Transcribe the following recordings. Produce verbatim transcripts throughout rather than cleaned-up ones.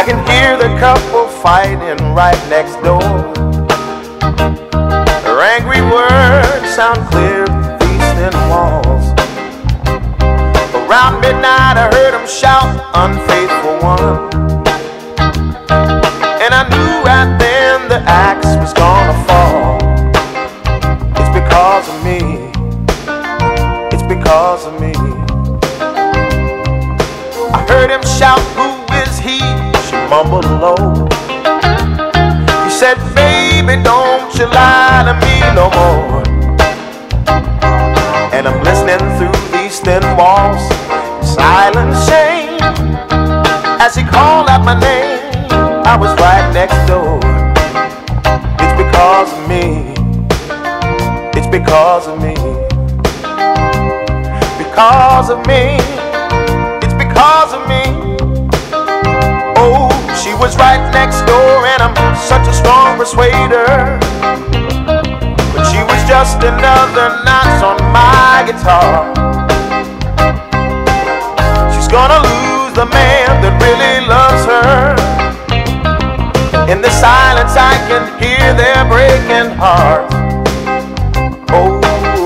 can hear the couple fighting right next door. Their angry words sound clear through these thin walls. Around midnight I heard them shout, unfaithful one. And I knew right then the axe was gonna fall. It's because of me. It's because of me. I heard him shout, who is he? She mumbled low. He said, baby, don't you lie to me no more. And I'm listening through these thin walls, silent shame. As he called out my name, I was right next door. It's because of me. It's because of me. Because of me. It's because of me. Oh, she was right next door, and I'm such a strong persuader. But she was just another notch on my guitar. She's gonna lose the man that really loves her. In the silence I can hear their breaking hearts. Oh.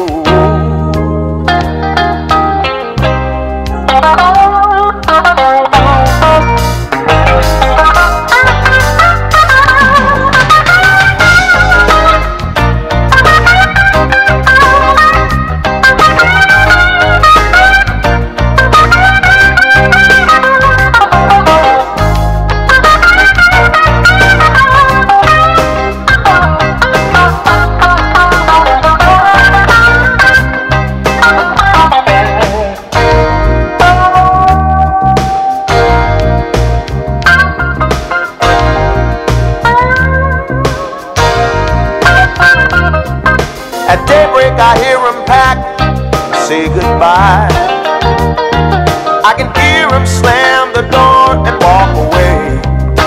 At daybreak I hear him pack, say goodbye. I can hear him slam the door and walk away.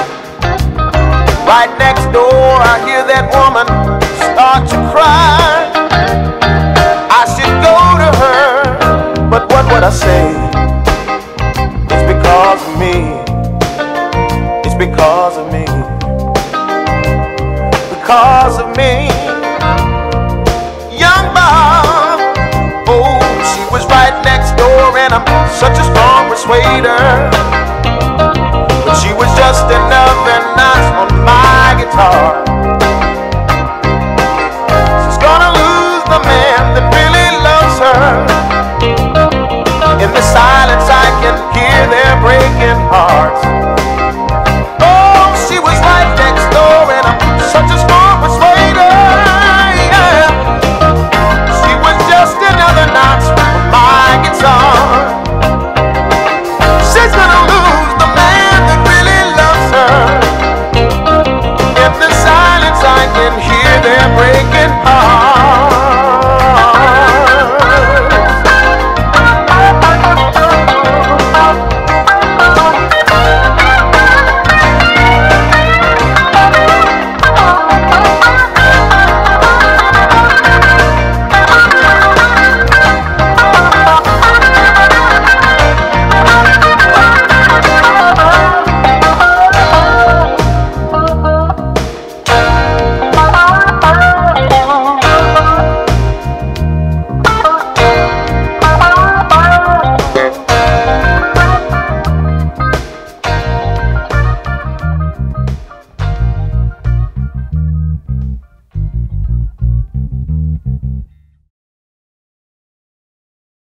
Right next door I hear that woman start to cry. I should go to her, but what would I say? It's because of me. It's because of me. Because of me. Young Bob, oh, she was right next door, and I'm such a strong persuader.